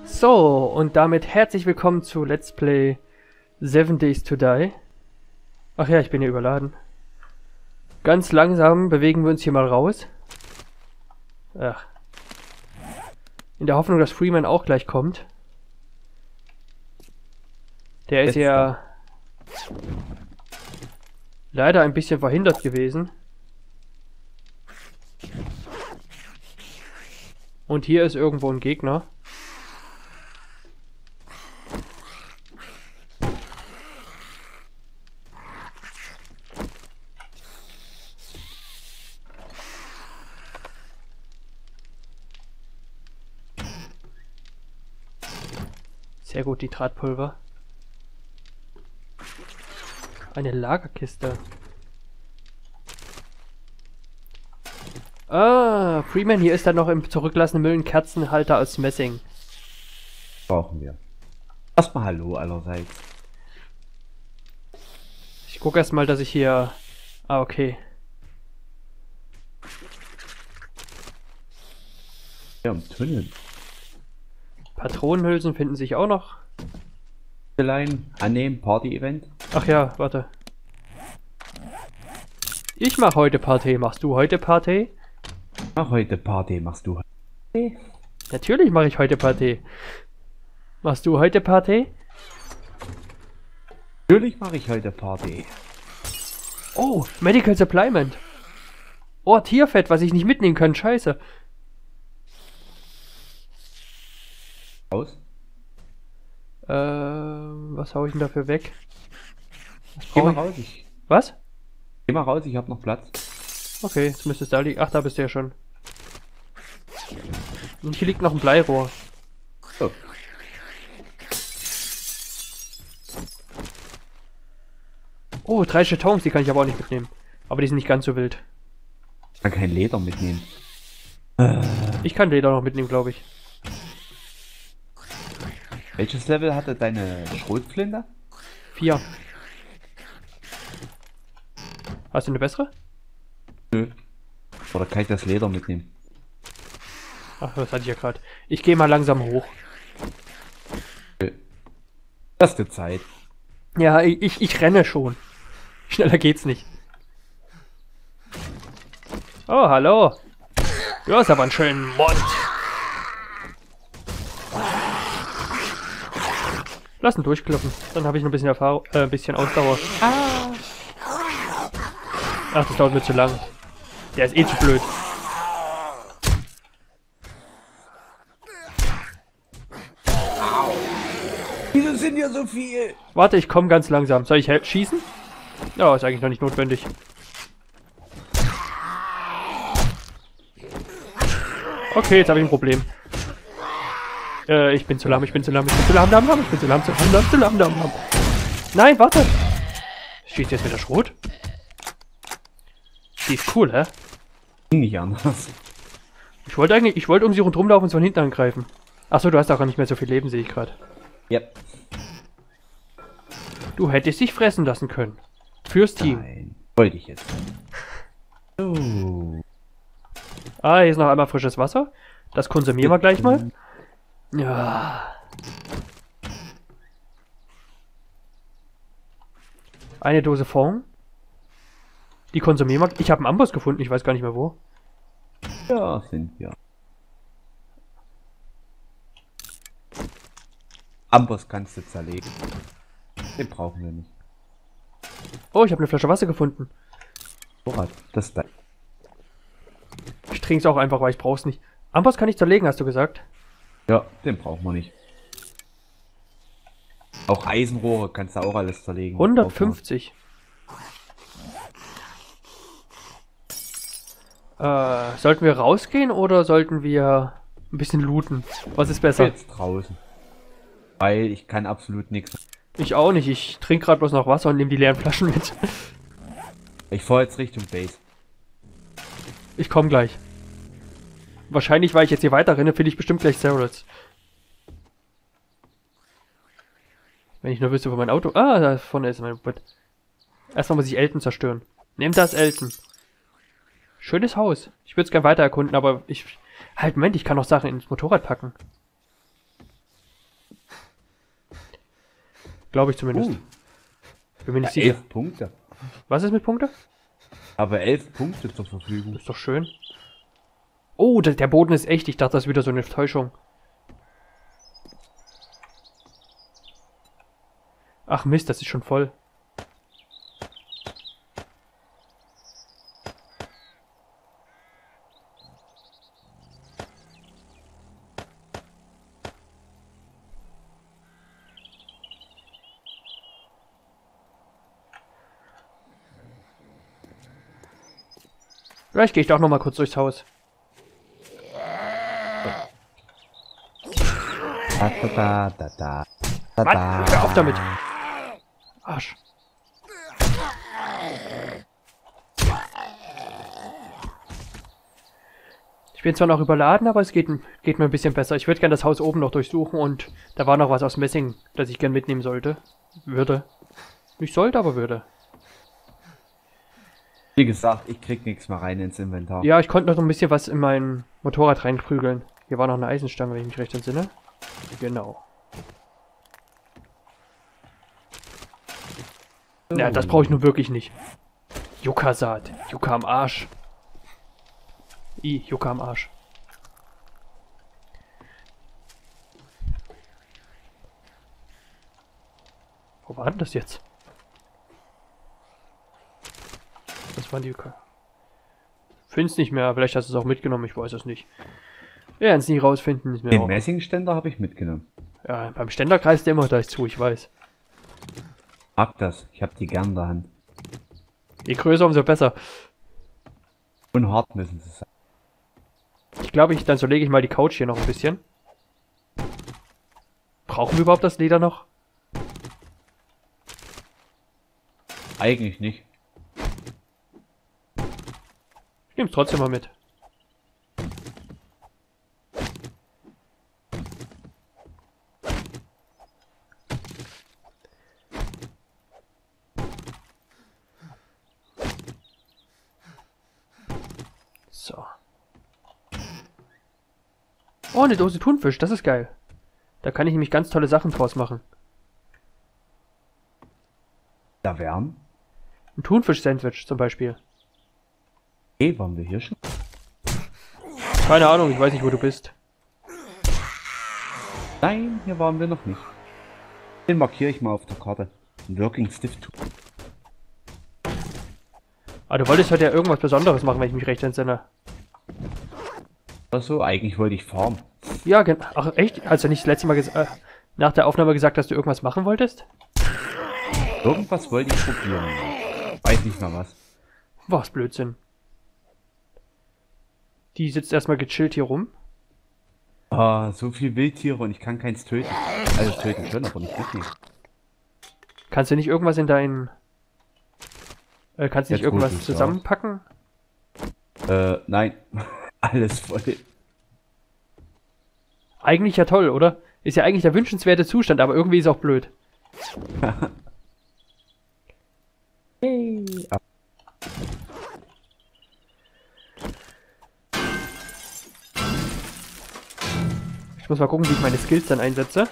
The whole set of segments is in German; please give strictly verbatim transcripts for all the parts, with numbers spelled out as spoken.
So, und damit herzlich willkommen zu Let's Play Seven Days to Die. Ach ja, ich bin ja überladen. Ganz langsam bewegen wir uns hier mal raus. Ach. In der Hoffnung, dass Freeman auch gleich kommt. Der ist ja leider ein bisschen verhindert gewesen. Und hier ist irgendwo ein Gegner. Sehr gut, die Drahtpulver. Eine Lagerkiste. Ah, Freeman, hier ist dann noch im zurückgelassenen Müll ein Kerzenhalter aus Messing. Brauchen wir. Erstmal Hallo allerseits. Ich gucke erstmal, dass ich hier... Ah, okay. Ja, im Tunnel. Patronenhülsen finden sich auch noch. Line annehmen, Party-Event. Ach ja, warte. Ich mach heute Party. Machst du heute Party? Mach heute Party, machst du heute? Natürlich mache ich heute Party. Machst du heute Party? Natürlich mache ich heute Party. Oh, Medical Supplement. Oh, Tierfett, was ich nicht mitnehmen kann. Scheiße. Aus? Ähm, was hau ich denn dafür weg? Was Geh brauch mal ich? raus, ich. Was? Geh mal raus, ich hab noch Platz. Okay, jetzt müsste es da liegen. Ach, da bist du ja schon. Und hier liegt noch ein Bleirohr. So. Oh, drei Chetons, die kann ich aber auch nicht mitnehmen. Aber die sind nicht ganz so wild. Ich kann kein Leder mitnehmen. Ich kann Leder noch mitnehmen, glaube ich. Welches Level hatte deine Schrotflinte? Vier. Hast du eine bessere? Nö. Oder kann ich das Leder mitnehmen? Ach, das hatte ich ja gerade. Ich gehe mal langsam hoch. Nö. Erste Zeit. Ja, ich, ich, ich renne schon. Schneller geht's nicht. Oh, hallo. Du hast aber einen schönen Mund. Lass ihn durchkloppen. Dann habe ich noch ein bisschen Erfahrung, äh, ein bisschen Ausdauer. Ach, das dauert mir zu lang. Der ist eh zu blöd. Wieso sind ja so viel? Warte, ich komme ganz langsam. Soll ich schießen? Ja, ist eigentlich noch nicht notwendig. Okay, jetzt habe ich ein Problem. Äh, ich bin zu lahm, ich bin zu lahm, ich bin zu lahm, lahm, lahm, ich bin zu lahm, zu lahm, lahm, zu lahm, lahm, lahm. Nein, warte! Schießt jetzt wieder Schrot? Die ist cool, hä? Nicht anders. Ich wollte eigentlich, ich wollte um sie rundherum laufen und von hinten angreifen. Achso, du hast auch gar nicht mehr so viel Leben, sehe ich gerade. Yep. Du hättest dich fressen lassen können. Fürs Team. Nein, wollte ich jetzt. So. Ah, hier ist noch einmal frisches Wasser. Das konsumieren wir gleich mal. Ja. Eine Dose Fond. Die konsumieren wir. Ich habe einen Amboss gefunden, ich weiß gar nicht mehr wo. Ja, sind wir. Amboss kannst du zerlegen. Den brauchen wir nicht. Oh, ich habe eine Flasche Wasser gefunden. Vorrat, das ist dein. Ich trinke es auch einfach, weil ich brauch's nicht. Amboss kann ich zerlegen, hast du gesagt? Ja, den brauchen wir nicht. Auch Eisenrohre kannst du auch alles zerlegen. hundertfünfzig. Äh, sollten wir rausgehen oder sollten wir ein bisschen looten? Was ist besser? Jetzt draußen. Weil ich kann absolut nichts. Ich auch nicht. Ich trinke gerade bloß noch Wasser und nehme die leeren Flaschen mit. Ich fahre jetzt Richtung Base. Ich komme gleich. Wahrscheinlich, weil ich jetzt hier weiter renne, finde ich bestimmt gleich Cereals. Wenn ich nur wüsste, wo mein Auto... Ah, da vorne ist mein Bett. Erstmal muss ich Elton zerstören. Nimm das, Elton. Schönes Haus. Ich würde es gerne weiter erkunden, aber ich... Halt, Moment, ich kann noch Sachen ins Motorrad packen. Glaube ich zumindest. Uh, Bin mir nicht ja, sicher. elf Punkte. Was ist mit Punkte? Aber elf Punkte zur Verfügung. Ist doch schön. Oh, der, der Boden ist echt. Ich dachte, das ist wieder so eine Täuschung. Ach Mist, das ist schon voll. Vielleicht gehe ich doch noch mal kurz durchs Haus. Da, da, da, da, da, Mann, hör auf damit! Arsch. Ich bin zwar noch überladen, aber es geht, geht mir ein bisschen besser. Ich würde gerne das Haus oben noch durchsuchen und da war noch was aus Messing, das ich gerne mitnehmen sollte. Würde. Nicht sollte, aber würde. Wie gesagt, ich krieg nichts mehr rein ins Inventar. Ja, ich konnte noch ein bisschen was in mein Motorrad reinprügeln. Hier war noch eine Eisenstange, wenn ich mich recht entsinne. Genau. Oh. Ja, das brauche ich nun wirklich nicht. Yucca-Saat. Yucca am Arsch. I, Yucca am Arsch. Wo war denn das jetzt? Das waren die Yucca. Find's nicht mehr, vielleicht hast du es auch mitgenommen, ich weiß es nicht. Wir werden es nie rausfinden. Ist mir Den auch. Messingständer habe ich mitgenommen. Ja, beim Ständer kreist der immer gleich zu, ich weiß. Mag das. Ich habe die gern in der Hand. Je größer, umso besser. Und hart müssen sie sein. Ich glaube, ich, dann so lege ich mal die Couch hier noch ein bisschen. Brauchen wir überhaupt das Leder noch? Eigentlich nicht. Ich nehme es trotzdem mal mit. So. Oh, eine Dose Thunfisch, das ist geil. Da kann ich nämlich ganz tolle Sachen draus machen. Da wären. Ein Thunfisch-Sandwich zum Beispiel. Okay, waren wir hier schon? Keine Ahnung, ich weiß nicht, wo du bist. Nein, hier waren wir noch nicht. Den markiere ich mal auf der Karte. Ein Working Stiff Tool. Ah, du wolltest heute ja irgendwas Besonderes machen, wenn ich mich recht entsinne. Oder so, eigentlich wollte ich farmen. Ja, genau. Ach, echt? Hast du nicht das letzte Mal äh, nach der Aufnahme gesagt, dass du irgendwas machen wolltest? Irgendwas wollte ich probieren. Weiß nicht mal was. Was Blödsinn. Die sitzt erstmal gechillt hier rum. Ah, so viel Wildtiere und ich kann keins töten. Also töten können, aber nicht mitnehmen. Kannst du nicht irgendwas in deinen... Äh, kannst du nicht Jetzt, wo irgendwas du's zusammenpacken? Äh, nein. Alles voll. Eigentlich ja toll, oder? Ist ja eigentlich der wünschenswerte Zustand, aber irgendwie ist auch blöd. Hey. Ich muss mal gucken, wie ich meine Skills dann einsetze.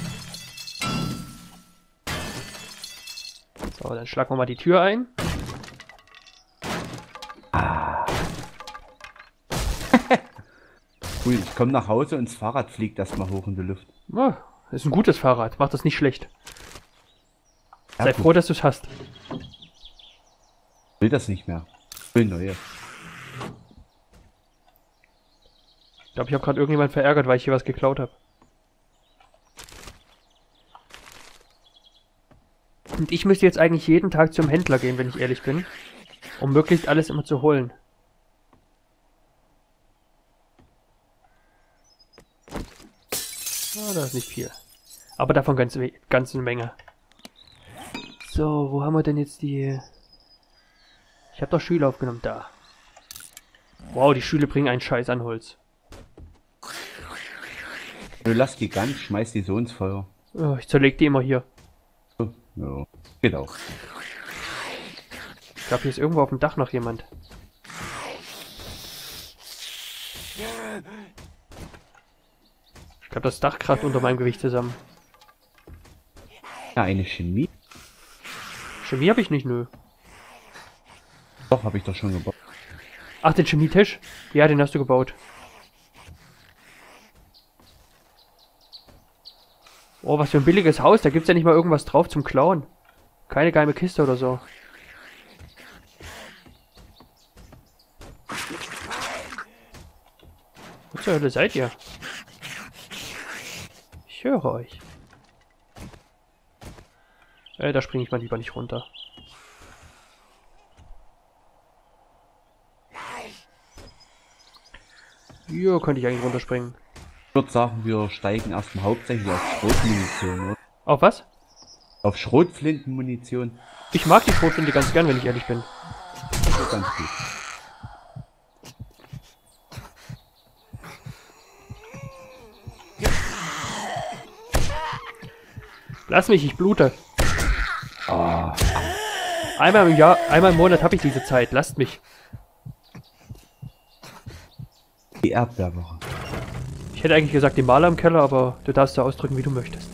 So, dann schlagen wir mal die Tür ein. Cool, ich komme nach Hause und das Fahrrad fliegt erstmal hoch in die Luft. Oh, ist ein gutes Fahrrad, macht das nicht schlecht. Ja, Sei gut. froh, dass du es hast. Ich will das nicht mehr. Ich will neue. Ich glaube, ich habe gerade irgendjemand verärgert, weil ich hier was geklaut habe. Und ich müsste jetzt eigentlich jeden Tag zum Händler gehen, wenn ich ehrlich bin. Um möglichst alles immer zu holen. Ah, da ist nicht viel. Aber davon ganz, ganz eine Menge. So, wo haben wir denn jetzt die... Ich habe doch Schüler aufgenommen, da. Wow, die Schüler bringen einen Scheiß an Holz. Du lass die ganz, schmeiß die so ins Feuer. Oh, ich zerleg die immer hier. So, ja, geht auch. Ich glaube, hier ist irgendwo auf dem Dach noch jemand. Ich glaube, das Dach kracht unter meinem Gewicht zusammen. Ja, eine Chemie. Chemie habe ich nicht, nö. Doch, habe ich doch schon gebaut. Ach, den Chemietisch? Ja, den hast du gebaut. Oh, was für ein billiges Haus. Da gibt's ja nicht mal irgendwas drauf zum Klauen. Keine geheime Kiste oder so. Wo zur Hölle seid ihr? Ich höre euch. Äh, da springe ich mal lieber nicht runter. Hier könnte ich eigentlich runterspringen. Ich würde sagen, wir steigen erstmal hauptsächlich auf Schrotmunition, oder? Auf was? Auf Schrotflintenmunition. Ich mag die Schrotflinte ganz gern, wenn ich ehrlich bin. Das ist ganz gut. Lass mich, ich blute. Ah, Einmal im Jahr, einmal im Monat habe ich diese Zeit. Lasst mich. die Erdbeerwoche. Ich hätte eigentlich gesagt, die Maler im Keller, aber du darfst so ausdrücken, wie du möchtest.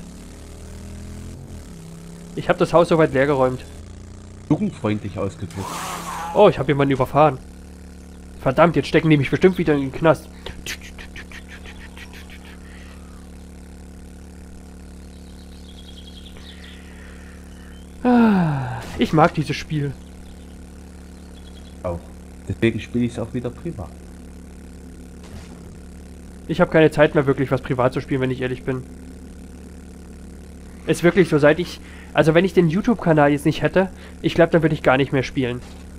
Ich habe das Haus soweit leergeräumt. Jugendfreundlich ausgedrückt. Oh, ich habe jemanden überfahren. Verdammt, jetzt stecken die mich bestimmt wieder in den Knast. Ah, ich mag dieses Spiel. Auch. Deswegen spiele ich es auch wieder privat. Ich habe keine Zeit mehr wirklich was privat zu spielen, wenn ich ehrlich bin. Ist wirklich so, seit ich... Also wenn ich den YouTube-Kanal jetzt nicht hätte, ich glaube, dann würde ich gar nicht mehr spielen.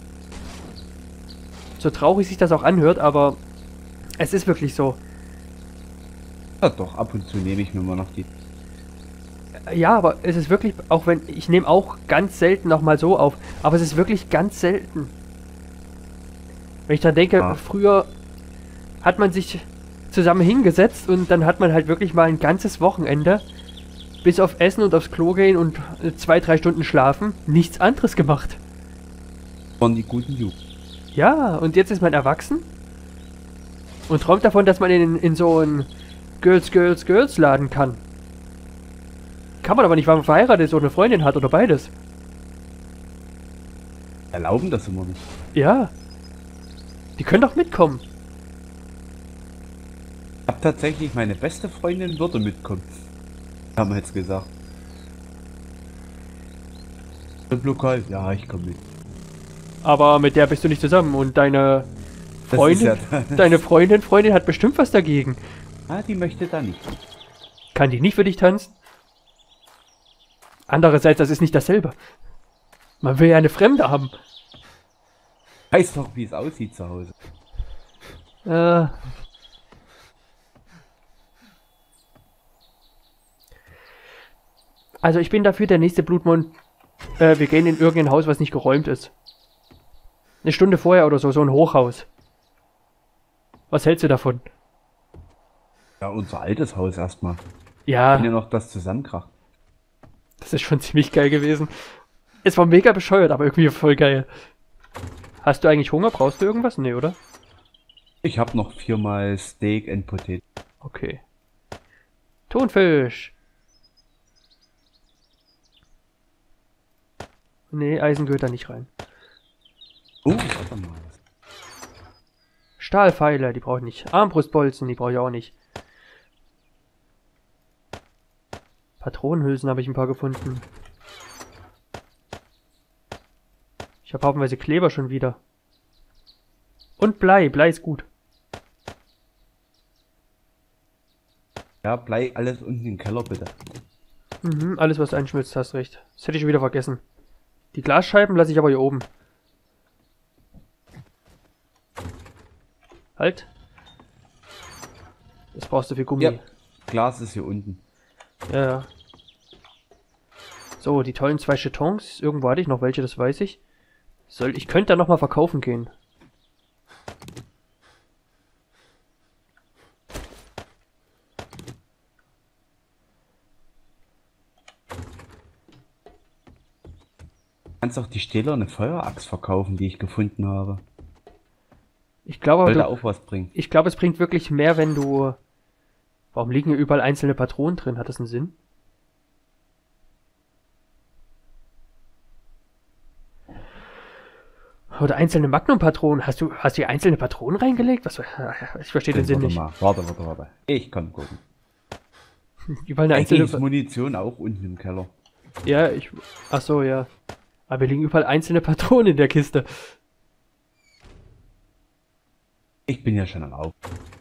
So traurig sich das auch anhört, aber es ist wirklich so. Ja doch, ab und zu nehme ich mir mal noch die... Ja, aber es ist wirklich, auch wenn... Ich nehme auch ganz selten nochmal so auf, aber es ist wirklich ganz selten. Wenn ich dran denke, Ah. früher hat man sich zusammen hingesetzt und dann hat man halt wirklich mal ein ganzes Wochenende bis auf Essen und aufs Klo gehen und zwei, drei Stunden schlafen, nichts anderes gemacht. Von die guten Jugend. Ja, und jetzt ist man erwachsen und träumt davon, dass man in, in so einen Girls, Girls, Girls Laden kann. Kann man aber nicht, weil man verheiratet ist oder eine Freundin hat oder beides. Erlauben das immer nicht. Ja. Die können doch mitkommen. Ich hab tatsächlich, meine beste Freundin würde mitkommen. Haben wir jetzt gesagt. Im Lokal? Ja, ich komme mit. Aber mit der bist du nicht zusammen und deine Das Freundin, ist ja deine Freundin, Freundin hat bestimmt was dagegen. Ah, die möchte da nicht. Kann die nicht für dich tanzen? Andererseits, das ist nicht dasselbe. Man will ja eine Fremde haben. Weiß doch, wie es aussieht zu Hause. Äh. Also ich bin dafür, der nächste Blutmond, äh, wir gehen in irgendein Haus, was nicht geräumt ist. Eine Stunde vorher oder so, so ein Hochhaus. Was hältst du davon? Ja, unser altes Haus erstmal. Ja, Wenn ihr noch das zusammenkracht. das ist schon ziemlich geil gewesen. Es war mega bescheuert, aber irgendwie voll geil. Hast du eigentlich Hunger? Brauchst du irgendwas? Nee, oder? Ich habe noch viermal Steak and Potato. Okay. Thunfisch. Nee, Eisen gehört da nicht rein. Oh, warte mal. Stahlpfeile, die brauche ich nicht. Armbrustbolzen, die brauche ich auch nicht. Patronenhülsen habe ich ein paar gefunden. Ich habe haufenweise Kleber schon wieder. Und Blei, Blei ist gut. Ja, Blei alles unten im Keller bitte. Mhm, alles was einschmilzt, hast recht. Das hätte ich schon wieder vergessen. Die Glasscheiben lasse ich aber hier oben. Halt. Das brauchst du für Gummi. Ja, Glas ist hier unten. Ja, ja. So, die tollen zwei Chetons. Irgendwo hatte ich noch welche, das weiß ich. Soll, ich könnte da nochmal verkaufen gehen. Du kannst auch die stählerne Feueraxt verkaufen, die ich gefunden habe. Ich glaube, aber Sollte du, auch was bringen. ich glaube, es bringt wirklich mehr, wenn du... Warum liegen hier überall einzelne Patronen drin? Hat das einen Sinn? Oder einzelne Magnum-Patronen. Hast du, hast du hier einzelne Patronen reingelegt? Was, ich verstehe den Sinn Warte nicht. mal. Warte, warte, warte. Ich kann gucken. Überall eine Eigentlich einzelne... ist Munition auch unten im Keller. Ja, ich... Ach so, ja. Aber hier liegen überall einzelne Patronen in der Kiste. Ich bin ja schon am Auf.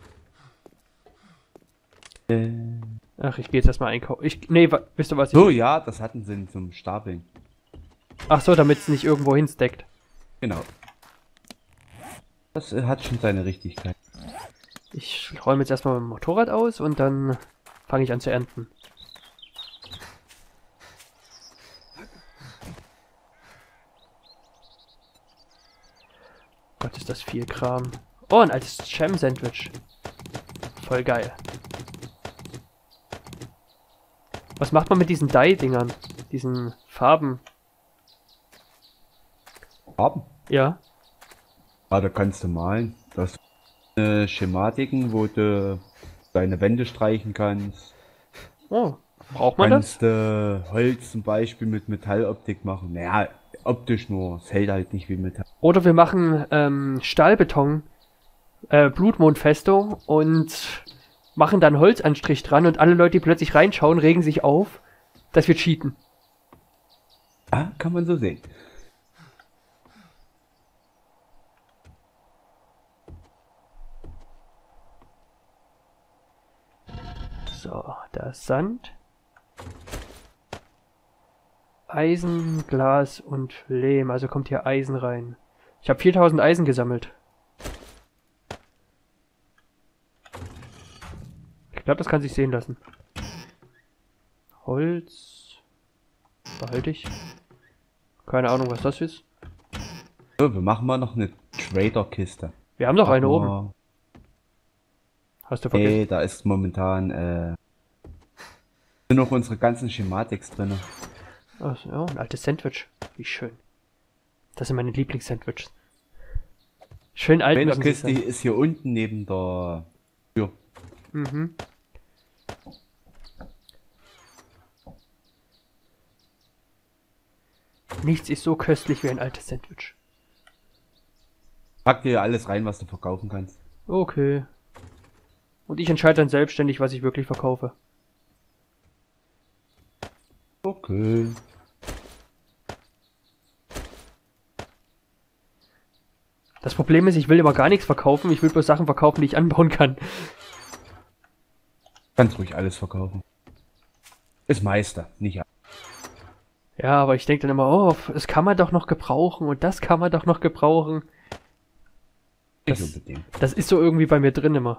Äh, Ach, ich gehe jetzt erstmal einkaufen. Ich... Nee, wa, wisst ihr was? Ich, so, ja, das hatten sie zum Stapeln. ach so, damit es nicht irgendwo hinsteckt. Genau. Das äh, hat schon seine Richtigkeit. Ich räume jetzt erstmal mein Motorrad aus und dann fange ich an zu ernten. Gott, ist das viel Kram. Oh, ein altes Jam-Sandwich. Voll geil. Was macht man mit diesen Dye-Dingern? Diesen Farben? Haben. Ja. Ah, da kannst du malen. Das sind äh, Schematiken, wo du deine Wände streichen kannst. Oh, braucht man das? Kannst äh, Holz zum Beispiel mit Metalloptik machen. Naja, optisch nur. Es hält halt nicht wie Metall. Oder wir machen ähm, Stahlbeton, äh, Blutmondfestung und machen dann Holzanstrich dran und alle Leute, die plötzlich reinschauen, regen sich auf, dass wir cheaten. Ah, kann man so sehen. So, da ist Sand. Eisen, Glas und Lehm, also kommt hier Eisen rein. Ich habe viertausend Eisen gesammelt. Ich glaube, das kann sich sehen lassen. Holz. Behalte ich. Keine Ahnung, was das ist. So, wir machen mal noch eine Trader-Kiste. Wir haben doch eine Machen oben. wir- Hast du vergessen? Nee, da ist momentan äh, sind noch unsere ganzen Schematics drin. Ach so, ja, ein altes Sandwich. Wie schön. Das sind meine Lieblings-Sandwiches. Schön alt Die müssen sie Kiste sein. ist hier unten neben der Tür. Mhm. Nichts ist so köstlich wie ein altes Sandwich. Pack dir alles rein, was du verkaufen kannst. Okay. Und ich entscheide dann selbstständig, was ich wirklich verkaufe. Okay. Das Problem ist, ich will immer gar nichts verkaufen. Ich will bloß Sachen verkaufen, die ich anbauen kann. Kannst ruhig alles verkaufen. Ist Meister, nicht alles. Ja, aber ich denke dann immer, oh, das kann man doch noch gebrauchen und das kann man doch noch gebrauchen. Nicht Das, unbedingt. das ist so irgendwie bei mir drin immer.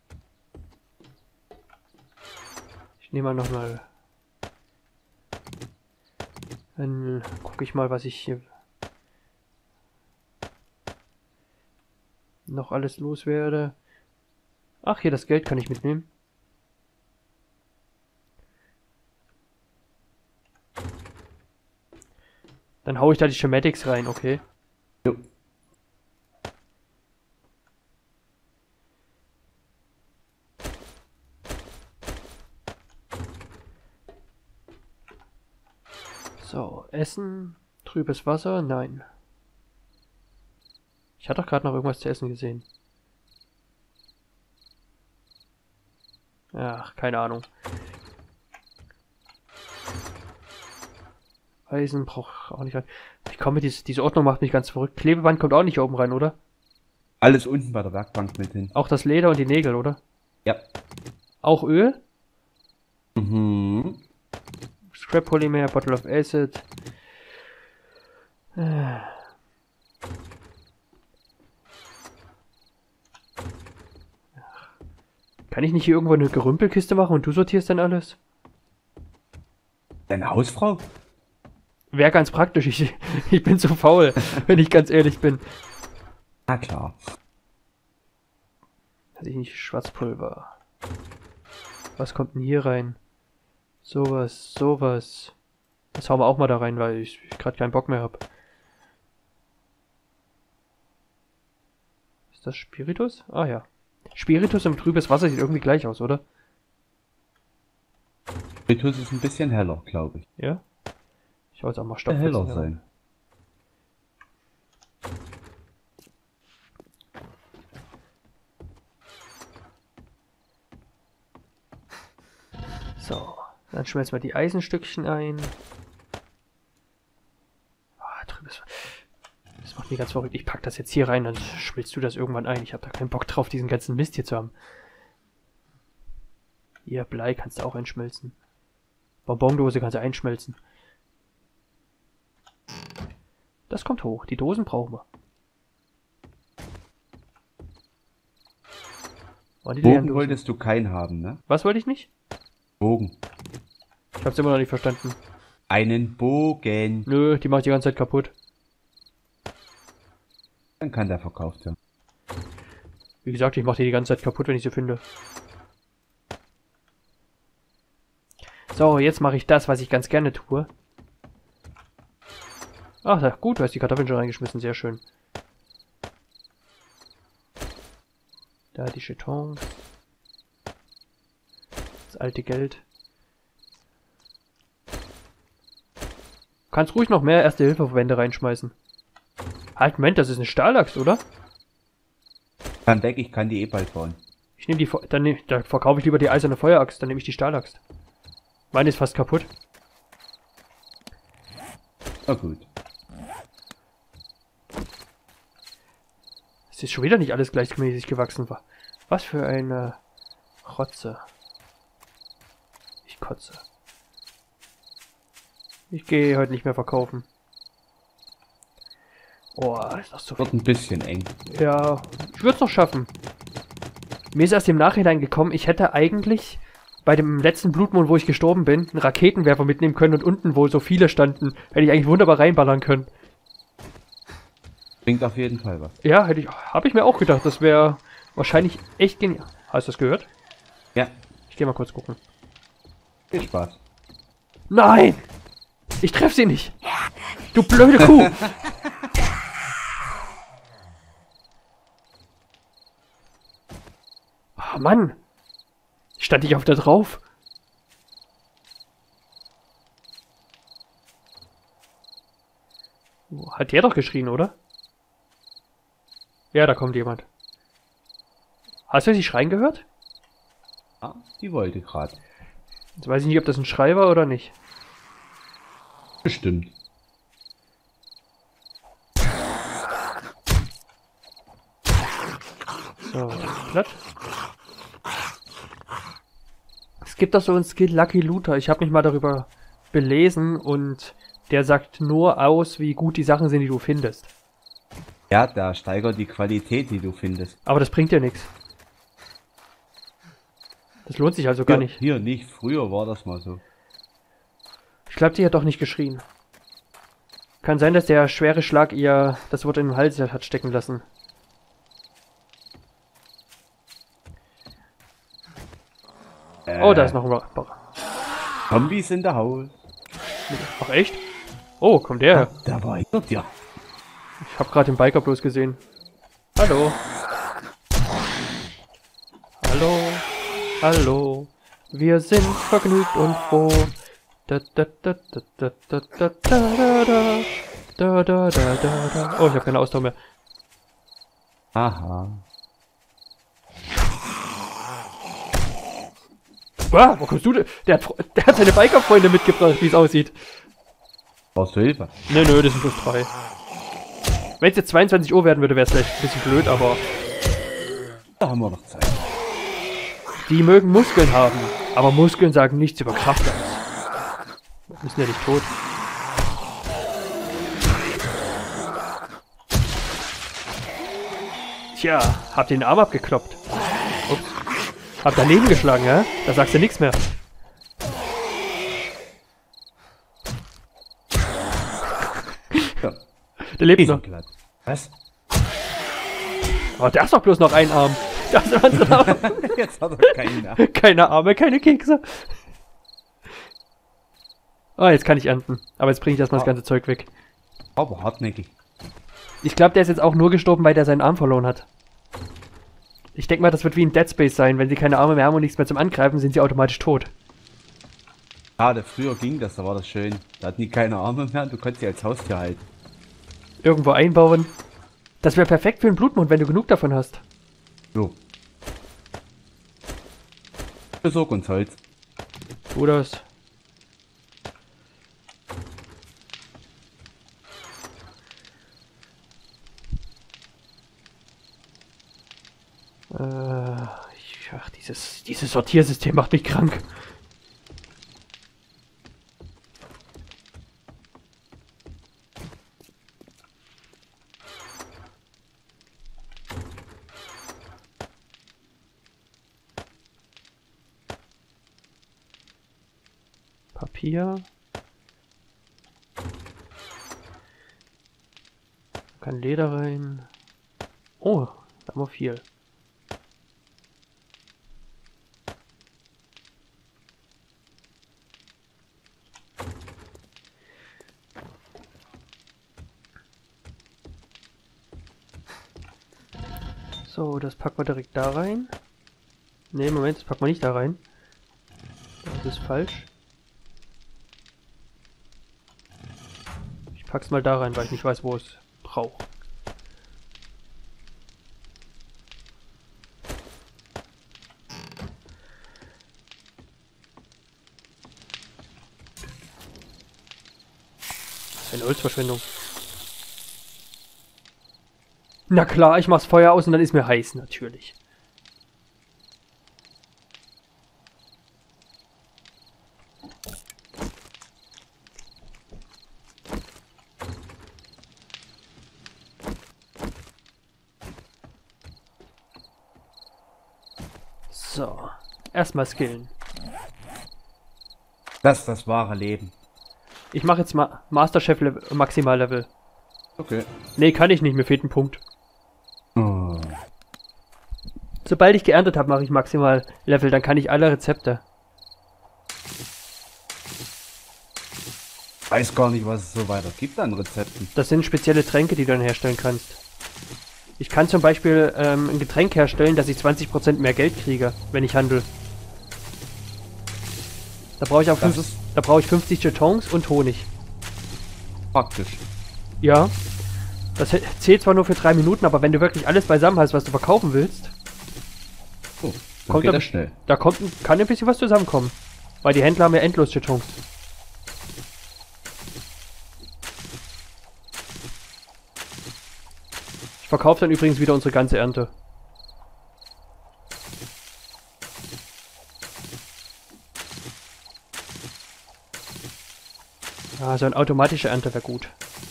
Ich nehme mal nochmal. Dann gucke ich mal, was ich hier noch alles loswerde. Ach, hier das Geld kann ich mitnehmen. Dann hau ich da die Schematics rein, okay. Jo. So, Essen, trübes Wasser, nein. Ich hatte doch gerade noch irgendwas zu essen gesehen. Ach, keine Ahnung. Eisen braucht auch nicht rein. Ich komme, diese, diese Ordnung macht mich ganz verrückt. Klebeband kommt auch nicht oben rein, oder? Alles unten bei der Werkbank mit hin. Auch das Leder und die Nägel, oder? Ja. Auch Öl? Mhm. Scrap Polymer, Bottle of Acid. Äh. Kann ich nicht hier irgendwo eine Gerümpelkiste machen und du sortierst dann alles? Deine Hausfrau? Wäre ganz praktisch. Ich, ich bin zu faul, wenn ich ganz ehrlich bin. Na klar. Hatte ich nicht Schwarzpulver. Was kommt denn hier rein? Sowas, sowas. Das hauen wir auch mal da rein, weil ich, ich gerade keinen Bock mehr habe. Ist das Spiritus? Ah ja. Spiritus und trübes Wasser sieht irgendwie gleich aus, oder? Spiritus ist ein bisschen heller, glaube ich. Ja? Ich hau jetzt auch mal Stoff Heller sein. So, dann schmelzen wir die Eisenstückchen ein. Ah, drüben ist... Das macht mich ganz verrückt. Ich pack das jetzt hier rein, dann schmilzt du das irgendwann ein. Ich habe da keinen Bock drauf, diesen ganzen Mist hier zu haben. Hier, Blei kannst du auch einschmelzen. Bonbondose kannst du einschmelzen. Das kommt hoch. Die Dosen brauchen wir. Oh, die Bogen wolltest du keinen haben, ne? Was wollte ich nicht? Bogen. Ich hab's immer noch nicht verstanden. Einen Bogen. Nö, die macht die ganze Zeit kaputt. Dann kann der verkauft werden. Wie gesagt, ich mach die die ganze Zeit kaputt, wenn ich sie finde. So, jetzt mache ich das, was ich ganz gerne tue. Ach, ja, gut, du hast die Kartoffeln schon reingeschmissen, sehr schön. Da die Jetons. Das alte Geld. Du kannst ruhig noch mehr Erste-Hilfe-Verbände reinschmeißen. Halt, Moment, das ist eine Stahlaxt, oder? Kann weg, ich kann die eh bald bauen. Ich nehme die, dann, nehm, dann verkaufe ich lieber die eiserne Feueraxt, dann nehme ich die Stahlaxt. Meine ist fast kaputt. Na gut. Es ist schon wieder nicht alles gleichmäßig gewachsen war. Was für eine Rotze. Ich kotze. Ich gehe heute nicht mehr verkaufen. Oh, ist das so viel. Wird ein bisschen eng. Ja, ich würde es noch schaffen. Mir ist erst im Nachhinein gekommen, ich hätte eigentlich bei dem letzten Blutmond, wo ich gestorben bin, einen Raketenwerfer mitnehmen können und unten, wo so viele standen, hätte ich eigentlich wunderbar reinballern können. Bringt auf jeden Fall was. Ja, hätte ich, habe ich mir auch gedacht, das wäre wahrscheinlich echt genial. Hast du das gehört? Ja. Ich gehe mal kurz gucken. Viel Spaß. Nein! Ich treffe sie nicht! Du blöde Kuh! Oh Mann! Stand ich auf der drauf? Oh, hat der doch geschrien, oder? Ja, da kommt jemand. Hast du die Schreien gehört? Ja, die wollte gerade. Jetzt weiß ich nicht, ob das ein Schrei war oder nicht. Bestimmt. So, platt. Es gibt doch so einen Skill Lucky Looter. Ich habe mich mal darüber belesen und der sagt nur aus, wie gut die Sachen sind, die du findest. Ja, da steigert die Qualität, die du findest. Aber das bringt dir nichts. Das lohnt sich also gar Hier, nicht. hier nicht. Früher war das mal so. Ich glaube, die hat doch nicht geschrien. Kann sein, dass der schwere Schlag ihr das Wort in den Hals hat stecken lassen. Äh, Oh, da ist noch ein Rockbar. Zombies in der Haus. Ach echt? Oh, kommt der her. Da war ich dort, ja. Ich habe gerade den Biker bloß gesehen. Hallo. Hallo. Hallo. Wir sind vergnügt und froh. Da da da da da da da da da da da da da. Oh, ich habe keine Ausdauer mehr. Aha. Ah, wo kommst du denn? Der hat, der hat seine Biker-Freunde mitgebracht, wie es aussieht. Brauchst du Hilfe? Nö, nö, das sind bloß drei. Wenn es jetzt zweiundzwanzig Uhr werden würde, wäre es vielleicht ein bisschen blöd, aber Da haben wir noch Zeit. die mögen Muskeln haben. Aber Muskeln sagen nichts über Kraft aus. Wir sind ja nicht tot. Tja, hab den Arm abgekloppt. Ups. Hab daneben geschlagen, ja? Da sagst du nichts mehr. Ja. Der lebt noch. Riesenblatt. Was? Oh, der hat doch bloß noch einen Arm. Der hat einen anderen Arm. Jetzt hat er keinen mehr. Keine Arme, keine Kekse. Oh, jetzt kann ich ernten. Aber jetzt bringe ich erstmal das ganze Zeug weg. Aber hartnäckig. Ich glaube, der ist jetzt auch nur gestorben, weil der seinen Arm verloren hat. Ich denke mal, das wird wie in Dead Space sein. Wenn sie keine Arme mehr haben und nichts mehr zum Angreifen, sind sie automatisch tot. Schade, früher ging das, da war das schön. Da hatten die keine Arme mehr und du konntest sie als Haustier halten. Irgendwo einbauen. Das wäre perfekt für einen Blutmond, wenn du genug davon hast. So. Besorg uns Holz. Tu das. Äh, ich, ach, dieses, dieses Sortiersystem macht mich krank. Papier. Kann Leder rein. Oh, da haben wir viel. So, das packen wir direkt da rein. Ne, Moment, das packen wir nicht da rein. Das ist falsch. Ich pack's mal da rein, weil ich nicht weiß, wo es braucht. Das ist eine Holzverschwendung. Na klar, ich mach's Feuer aus und dann ist mir heiß, natürlich. So, erstmal skillen. Das ist das wahre Leben. Ich mache jetzt mal Masterchef Level, Maximallevel. Okay. Nee, kann ich nicht, mir fehlt ein Punkt. Oh. Sobald ich geerntet habe, mache ich Maximallevel, dann kann ich alle Rezepte. Weiß gar nicht, was es so weiter gibt an Rezepten. Das sind spezielle Tränke, die du dann herstellen kannst. Ich kann zum Beispiel ähm, ein Getränk herstellen, dass ich zwanzig Prozent mehr Geld kriege, wenn ich handle. Da brauche ich auch Das fünf, ist da brauche ich fünfzig Jetons und Honig. praktisch. Ja. Das hä- zählt zwar nur für drei Minuten, aber wenn du wirklich alles beisammen hast, was du verkaufen willst, Oh, dann Kommt geht da- das schnell. da kommt, ein- kann ein bisschen was zusammenkommen. Weil die Händler haben ja endlos Jetons. Ich verkaufe dann übrigens wieder unsere ganze Ernte. Ah, so eine automatische Ernte wäre gut.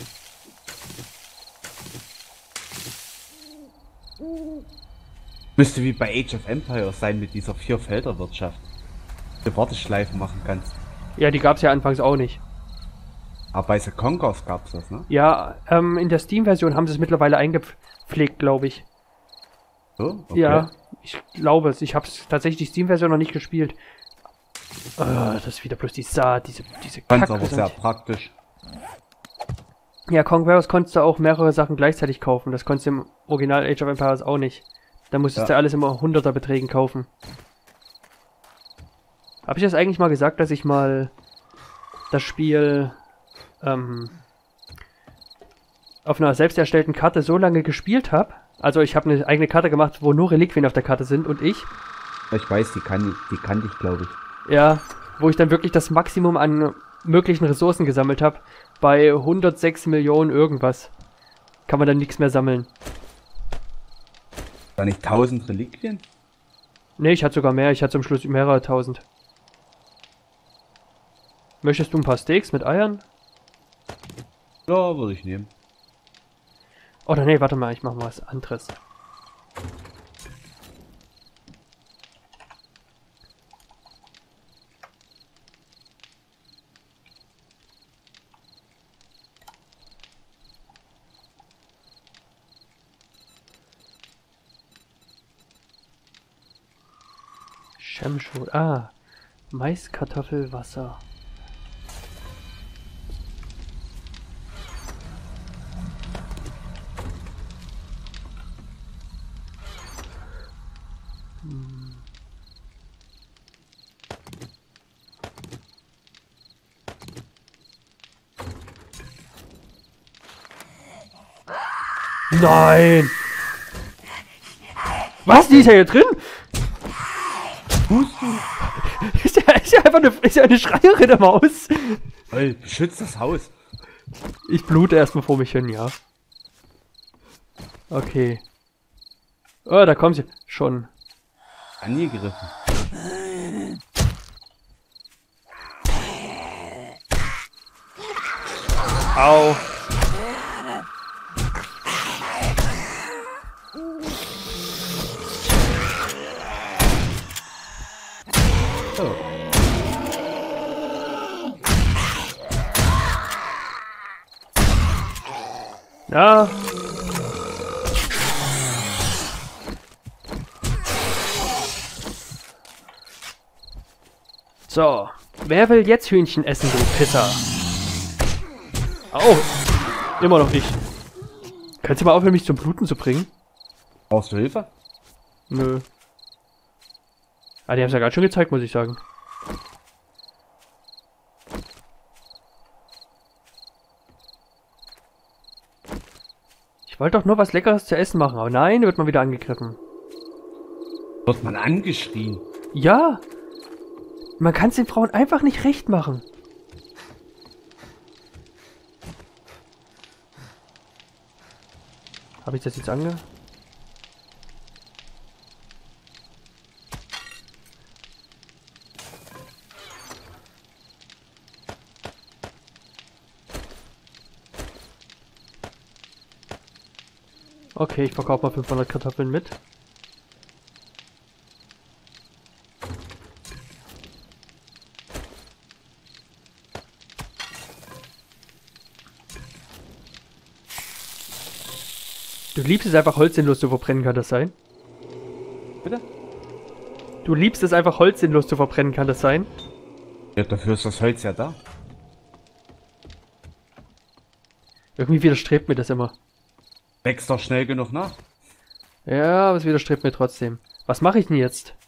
Müsste wie bei Age of Empires sein mit dieser Vier-Felder-Wirtschaft. Du Warteschleifen machen kannst. Ja, die gab es ja anfangs auch nicht. Aber bei The Conquers gab's das, ne? Ja, ähm, in der Steam-Version haben sie es mittlerweile eingepflegt, glaube ich. So? Okay. Ja, ich glaube es. Ich habe tatsächlich die Steam-Version noch nicht gespielt. Ah, das ist wieder bloß die Saat, diese, diese Ganz Kacke. aber sehr praktisch. Ja, Conquerors konntest du auch mehrere Sachen gleichzeitig kaufen. Das konntest du im Original Age of Empires auch nicht. Da musstest Ja. du alles immer Hunderter-Beträgen kaufen. Habe ich das eigentlich mal gesagt, dass ich mal das Spiel ähm, auf einer selbst erstellten Karte so lange gespielt habe? Also ich habe eine eigene Karte gemacht, wo nur Reliquien auf der Karte sind und ich. Ich weiß, die kann ich, die kannte ich, glaube ich. Ja, wo ich dann wirklich das Maximum an möglichen Ressourcen gesammelt habe. Bei hundertsechs Millionen irgendwas. Kann man dann nichts mehr sammeln. War nicht tausend Reliquien? Ne, ich hatte sogar mehr. Ich hatte zum Schluss mehrere tausend. Möchtest du ein paar Steaks mit Eiern? Ja, würde ich nehmen. Oder nee, warte mal, ich mach mal was anderes. Schemschut. Ah. Mais, Kartoffel, Wasser. Hm. Nein! Was? Die ist ja hier drin? Tust du? Ist ja, ist ja einfach eine, ist ja eine Schreierin im Haus. Hey, beschützt das Haus. Ich blute erstmal vor mich hin, ja. Okay. Oh, da kommt sie. Schon. Angegriffen. Au. Oh. Ja. So. Wer will jetzt Hühnchen essen, du Pisser? Au. Immer noch nicht. Kannst du mal aufhören, mich zum Bluten zu bringen? Brauchst du Hilfe? Nö. Ah, die haben es ja gerade schon gezeigt, muss ich sagen. Ich wollte doch nur was Leckeres zu essen machen, aber nein, wird man wieder angegriffen. Wird man angeschrien? Ja! Man kann es den Frauen einfach nicht recht machen. Habe ich das jetzt ange... Okay, ich verkaufe mal fünfhundert Kartoffeln mit. Du liebst es einfach, Holz sinnlos zu verbrennen, kann das sein? Bitte? Du liebst es einfach, Holz sinnlos zu verbrennen, kann das sein? Ja, dafür ist das Holz ja da. Irgendwie widerstrebt mir das immer. Wächst doch schnell genug nach. Ja, aber es widerstrebt mir trotzdem. Was mache ich denn jetzt?